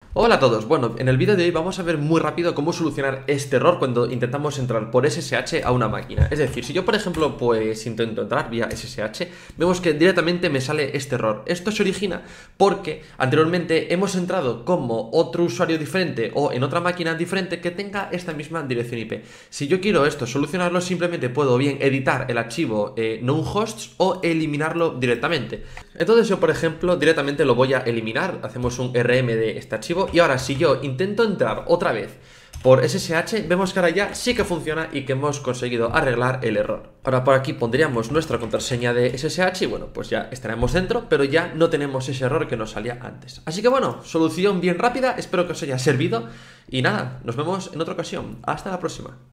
Hola a todos, bueno, en el vídeo de hoy vamos a ver muy rápido cómo solucionar este error cuando intentamos entrar por SSH a una máquina. Es decir, si yo por ejemplo pues intento entrar vía SSH, vemos que directamente me sale este error. Esto se origina porque anteriormente hemos entrado como otro usuario diferente o en otra máquina diferente que tenga esta misma dirección IP. Si yo quiero esto solucionarlo, simplemente puedo bien editar el archivo known hosts o eliminarlo directamente. Entonces yo por ejemplo directamente lo voy a eliminar, hacemos un RM de este archivo y ahora si yo intento entrar otra vez por SSH, vemos que ahora ya sí que funciona y que hemos conseguido arreglar el error. Ahora por aquí pondríamos nuestra contraseña de SSH y bueno, pues ya estaremos dentro, pero ya no tenemos ese error que nos salía antes. Así que bueno, solución bien rápida, espero que os haya servido y nada, nos vemos en otra ocasión. Hasta la próxima.